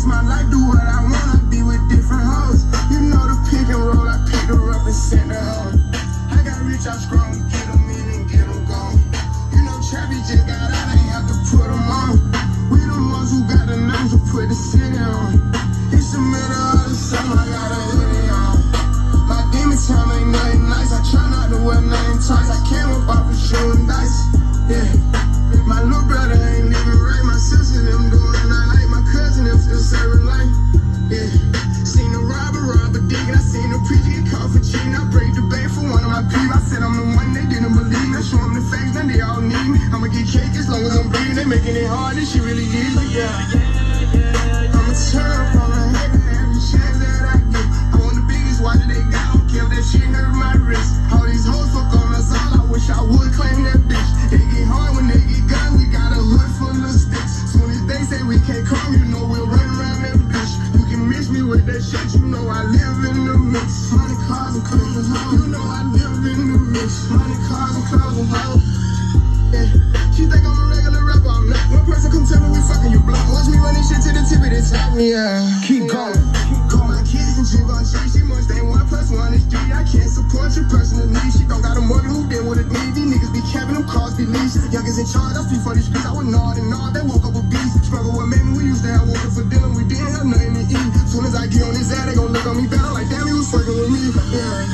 my life, do what I wanna, be with different hoes. You know the pick and roll, I picked her up and sent her home. I got rich, I strong, get them in and get them gone. You know Trappy just got out, ain't have to put them on. We the ones who got the names to put the city on. It's the middle of the summer, I got a hoodie on. My demon time ain't nothing nice, I try not to wear nothing tights. I came up off of shooting dice, yeah. My little brother ain't living right, my sister them doing I like my cousin them still serving life, yeah. Seen the robber digging, I seen the preacher get caught for cheating. I break the bank for one of my people. I said I'm the one, they didn't believe me. I show them the facts, then they all need me. I'ma get cake as long as I'm breathing. They making it hard, this shit really easy, yeah. I'ma turn up on my head every chance that I get. I want the biggest watch that they got, I don't care if that shit hurt my wrist. All these hoes fuck on us all, I wish I would claim that bitch. They get hard when they get gun, we got a hood full of sticks. Soon as they say we can't come, you know we'll run around that bitch. You can miss me with that shit, you know I live in the mix. Money, cars, and clothes and hoes, you know I live in the mix. Money, cars, and clothes and hoes, yeah. She think I'm a regular rapper, I'm not. One person come tell me we fucking you block. Watch me run this shit to the tip of this top, yeah. Keep going. Call my kids and drink on shit. She must think 1 + 1 is 3. I can't support your personal needs. She don't got a mortgage, who did what it need. These niggas be capping them cars, be leased. Youngest in charge, I speak for these streets. I was gnawed and gnawed, they woke up a beast. Struggle with men, we used to have water for dinner. We didn't have nothing to eat. Soon as I get on his ass, they gon' look on me better. Like, damn, he was fucking with me, yeah.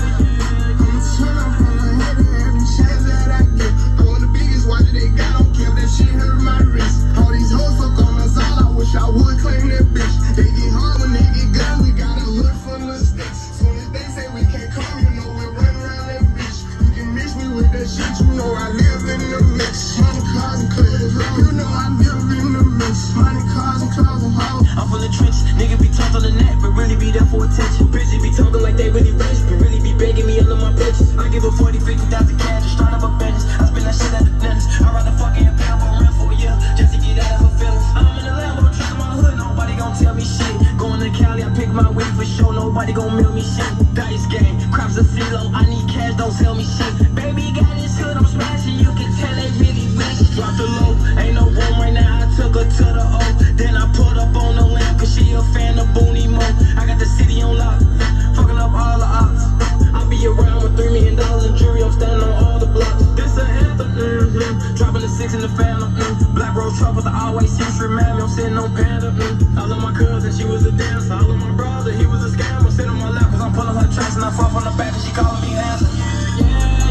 I'ma turn up on my head every chance that I get. I want the biggest watch that they got, I don't care if that shit hurt my wrist. All these hoes fuck on us all, I wish I would claim that bitch. They get hard when they get gun, we got a hood full of sticks. Soon as they say we can't come, you know we'll run around that bitch. You can miss me with that shit, you know I live in the mix. Money, cars, and clothes and hoes, you know I live in the mix. Money, cars, and clothes and hoes. I'm full of tricks, nigga be talked on the net, but really be there for attention. Bitches be talking like they really rich, but really be begging me all of my bitches. I give her 40, 50,000 cash to start up a business. I spend that shit at the dentist. I ride the fucking pound for rent for a year, just to get out of her feelings. I'm in the Lambo truck in my hood, nobody gon' tell me shit. Going to Cali, I pick my weed for sure, nobody gon' mail me shit. Dice game, crops a CeeLo, I need cash, don't sell me shit. Baby got his hood, I'm smashing, you can tell they really rich. Drop the low, ain't no room right now, I took her to the O. Then I put up on the lamb, cause she a fan of Booney Mo. I got the city on lock, fucking up all the ops. I be around with $3 million in jury, I'm standing on all the blocks. This a anthem, dropping the 6 in the phantom, Black Rose truck with the all-white seats, remind me I'm sitting on Panda, I love my cousin, she was a dancer. I love my brother, he was a scammer. Sit on my lap cause I'm pulling her tracks and I fuck on the back and she calling me handsome. Yeah.